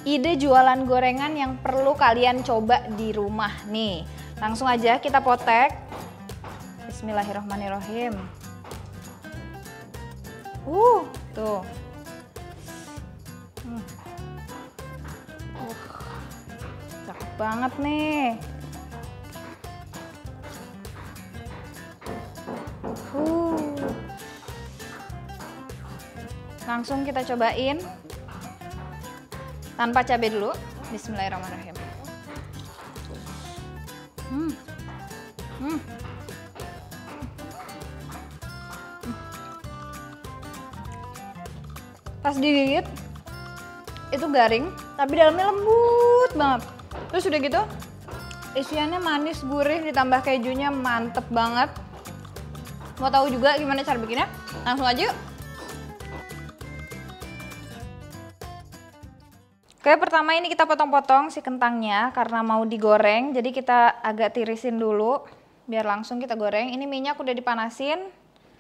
ide jualan gorengan yang perlu kalian coba di rumah nih. Langsung aja kita potek. Bismillahirrahmanirrahim. Tuh. Cakep banget nih. Langsung kita cobain tanpa cabai dulu. Bismillahirrahmanirrahim. Pas digigit itu garing, tapi dalamnya lembut banget. Terus udah gitu, isiannya manis, gurih, ditambah kejunya mantep banget. Mau tahu juga gimana cara bikinnya? Langsung aja yuk. Oke, pertama ini kita potong-potong si kentangnya karena mau digoreng. Jadi kita agak tirisin dulu biar langsung kita goreng. Ini minyak udah dipanasin.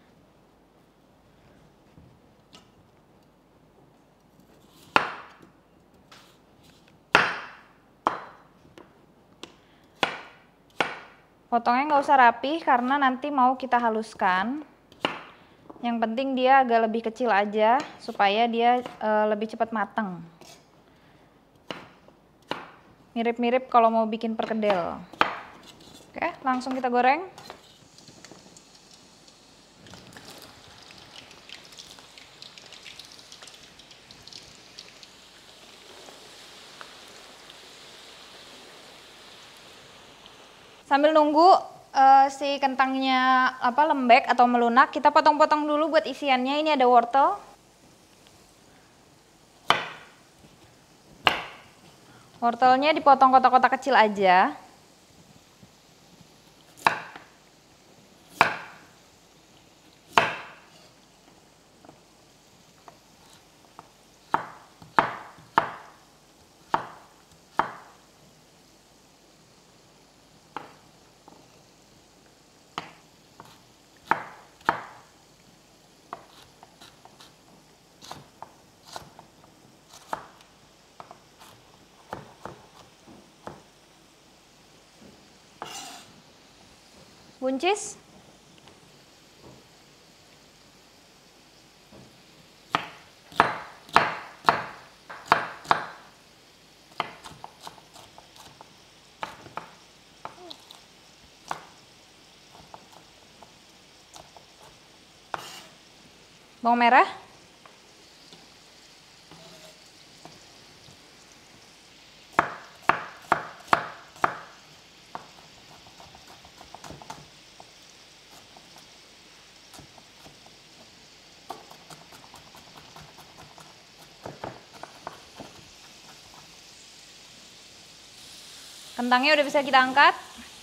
Potongnya nggak usah rapi karena nanti mau kita haluskan. Yang penting dia agak lebih kecil aja supaya dia lebih cepat mateng. Mirip-mirip kalau mau bikin perkedel. Oke, langsung kita goreng. Sambil nunggu si kentangnya lembek atau melunak, kita potong-potong dulu buat isiannya. Ini ada wortel. Wortelnya dipotong kotak-kotak kecil aja. Buncis. Bawang merah. Kentangnya udah bisa kita angkat.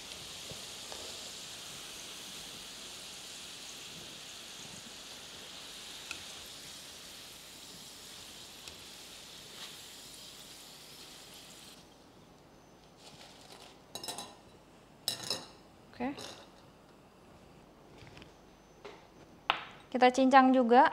Oke. Kita cincang juga.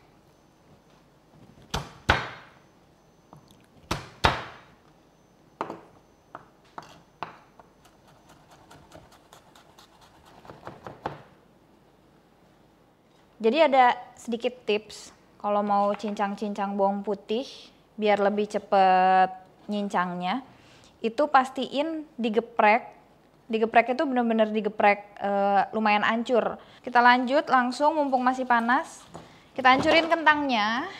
Jadi ada sedikit tips kalau mau cincang-cincang bawang putih biar lebih cepet nyincangnya. Itu pastiin digeprek. Digepreknya itu bener-bener digeprek lumayan hancur. Kita lanjut langsung mumpung masih panas. Kita hancurin kentangnya.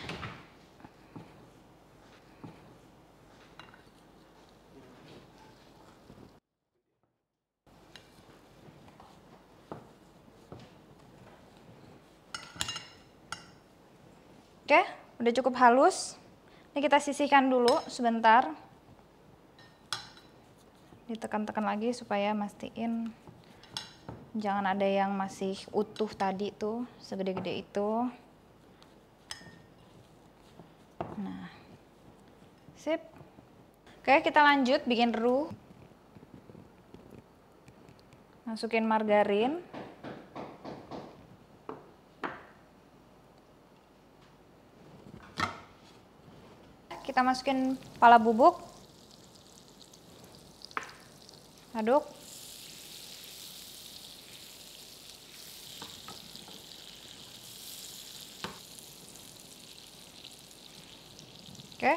Oke, udah cukup halus. Ini kita sisihkan dulu sebentar. Ditekan-tekan lagi supaya mastiin jangan ada yang masih utuh tadi tuh, segede-gede itu. Nah, sip. Oke, kita lanjut bikin roux. Masukin margarin. Kita kita masukin pala bubuk. Aduk. Oke.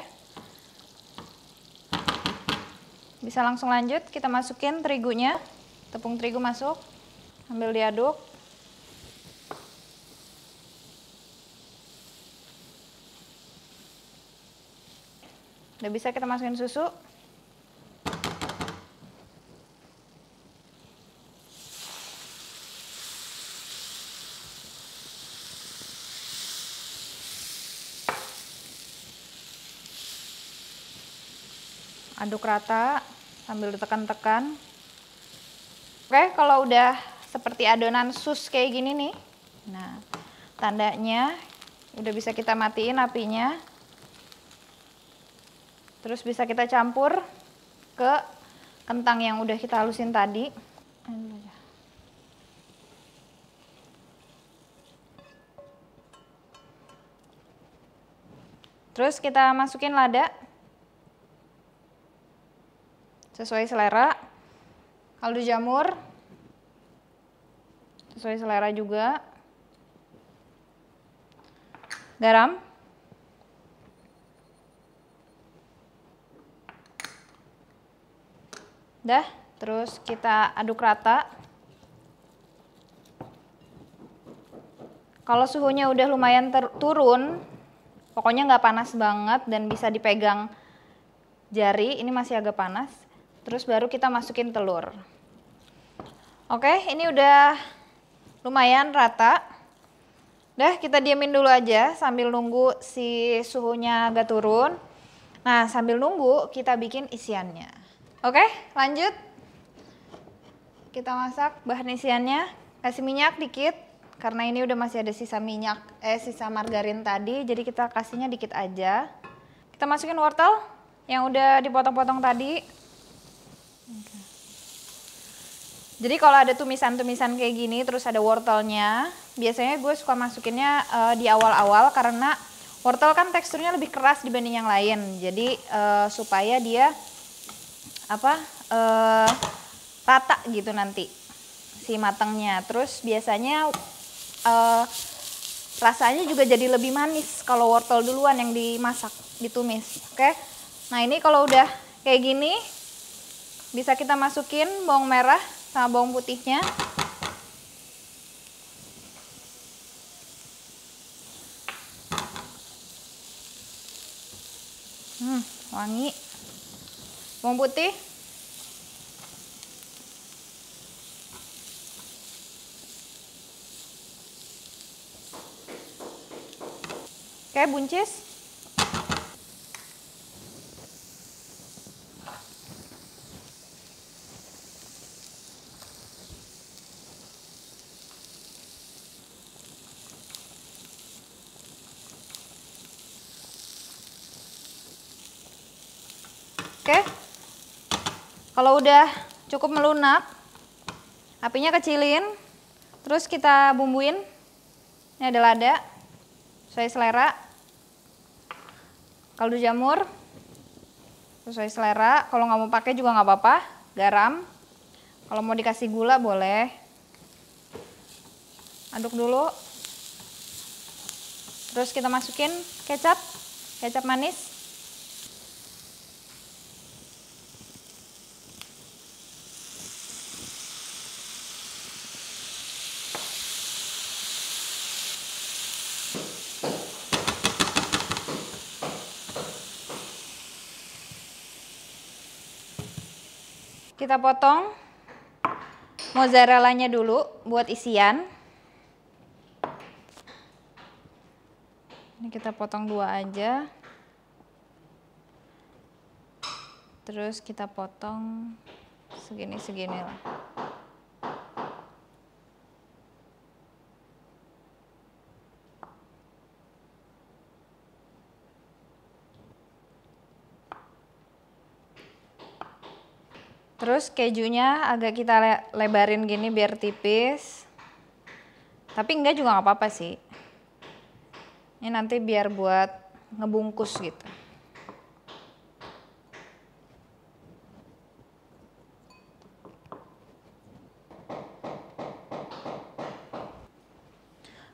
Bisa langsung lanjut, kita masukin terigunya. Tepung terigu masuk. Sambil diaduk. Udah bisa kita masukin susu. Aduk rata sambil ditekan-tekan. Oke, kalau udah seperti adonan sus kayak gini nih, nah tandanya udah bisa kita matiin apinya. Terus bisa kita campur ke kentang yang udah kita halusin tadi. Terus kita masukin lada sesuai selera. Kaldu jamur sesuai selera juga. Garam. Dah, terus kita aduk rata. Kalau suhunya udah lumayan turun, pokoknya nggak panas banget dan bisa dipegang jari, ini masih agak panas. Terus baru kita masukin telur. Oke, ini udah lumayan rata. Dah, kita diamin dulu aja sambil nunggu si suhunya agak turun. Nah, sambil nunggu kita bikin isiannya. Oke, lanjut. Kita masak bahan isiannya. Kasih minyak dikit karena ini udah masih ada sisa minyak, sisa margarin tadi, jadi kita kasihnya dikit aja. Kita masukin wortel yang udah dipotong-potong tadi. Jadi kalau ada tumisan-tumisan kayak gini terus ada wortelnya, biasanya gue suka masukinnya di awal-awal karena wortel kan teksturnya lebih keras dibanding yang lain. Jadi supaya dia rata gitu nanti si matangnya. Terus biasanya rasanya juga jadi lebih manis kalau wortel duluan yang dimasak, ditumis. Oke. Nah, ini kalau udah kayak gini bisa kita masukin bawang merah sama bawang putihnya. Wangi. Bawang putih. Oke, buncis. Oke. Kalau udah cukup melunak, apinya kecilin. Terus kita bumbuin. Ini ada lada sesuai selera. Kaldu jamur sesuai selera. Kalau nggak mau pakai juga nggak apa-apa. Garam. Kalau mau dikasih gula boleh. Aduk dulu. Terus kita masukin kecap manis. Kita potong mozzarellanya dulu buat isian. Ini kita potong 2 aja. Terus kita potong segini-segini lah. Terus kejunya agak kita lebarin gini biar tipis. Tapi enggak juga nggak apa-apa sih. Ini nanti biar buat ngebungkus gitu.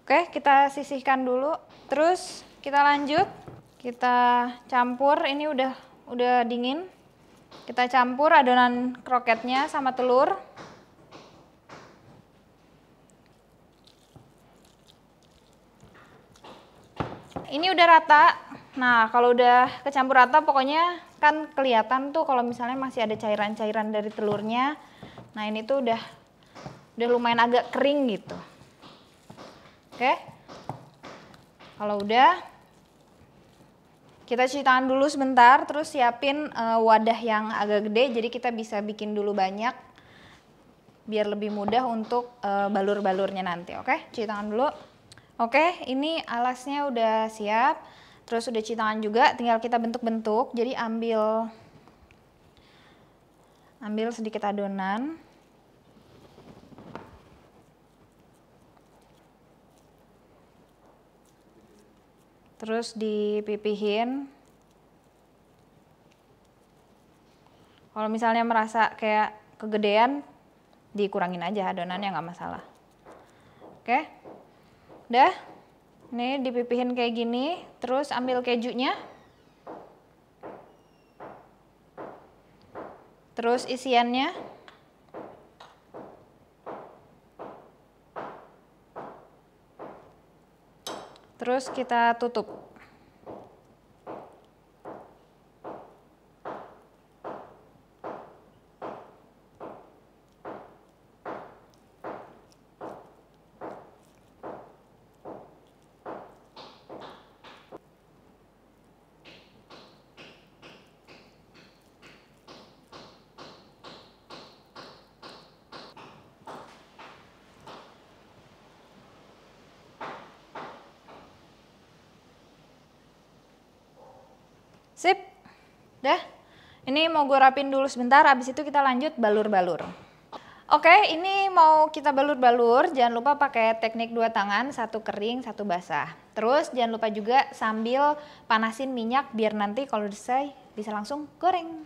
Oke, kita sisihkan dulu. Terus kita lanjut, kita campur. Ini udah dingin. Kita campur adonan kroketnya sama telur. Ini udah rata. Nah, kalau udah kecampur rata pokoknya kan kelihatan tuh kalau misalnya masih ada cairan-cairan dari telurnya. Nah, ini tuh udah lumayan agak kering gitu. Oke. Kalau udah, kita cuci tangan dulu sebentar, terus siapin wadah yang agak gede, jadi kita bisa bikin dulu banyak biar lebih mudah untuk balur-balurnya nanti. Oke, cuci tangan dulu. Oke, ini alasnya udah siap, terus udah cuci tangan juga, tinggal kita bentuk-bentuk. Jadi ambil sedikit adonan. Terus dipipihin. Kalau misalnya merasa kayak kegedean, dikurangin aja adonannya, nggak masalah. Oke, udah. Nih dipipihin kayak gini, terus ambil kejunya. Terus isiannya. Terus kita tutup. Sip, dah. Ini mau gue rapin dulu sebentar, abis itu kita lanjut balur-balur. Oke, ini mau kita balur-balur, jangan lupa pakai teknik 2 tangan, 1 kering, 1 basah. Terus jangan lupa juga sambil panasin minyak biar nanti kalau selesai bisa langsung goreng.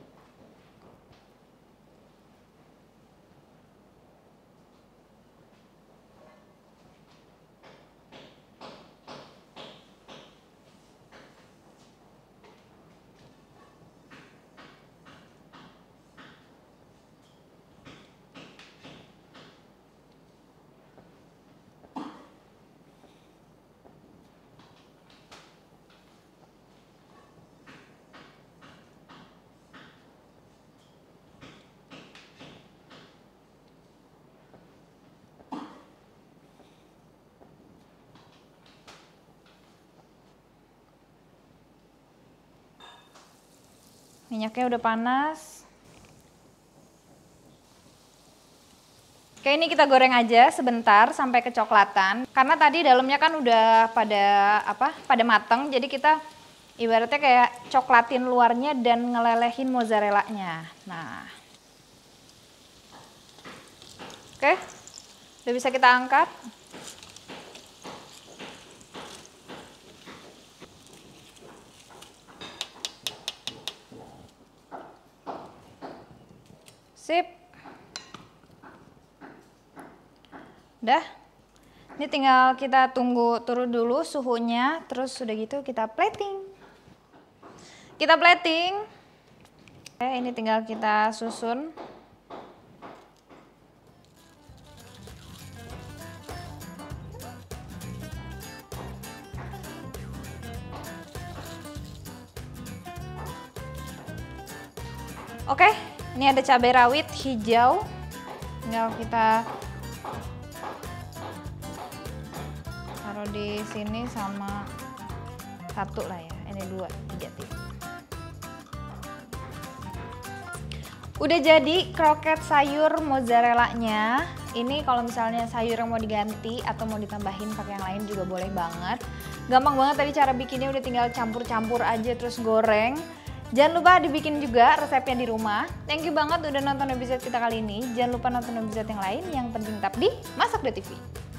Minyaknya udah panas. Oke, ini kita goreng aja sebentar sampai kecoklatan. Karena tadi dalamnya kan udah pada mateng, jadi kita ibaratnya kayak coklatin luarnya dan ngelelehin mozzarellanya. Nah. Oke. Udah bisa kita angkat. Sip. Udah. Ini tinggal kita tunggu turun dulu suhunya, terus udah gitu kita plating. Kita plating. Oke, ini tinggal kita susun. Oke. Ini ada cabai rawit hijau, tinggal kita taruh di sini sama 1 lah ya, ini 2, 3 titik. Udah jadi kroket sayur mozzarellanya. Ini kalau misalnya sayur yang mau diganti atau mau ditambahin pakai yang lain juga boleh banget. Gampang banget tadi cara bikinnya, udah tinggal campur-campur aja terus goreng. Jangan lupa dibikin juga resepnya di rumah. Thank you banget udah nonton episode kita kali ini. Jangan lupa nonton episode yang lain. Yang penting tetap di Masak.tv.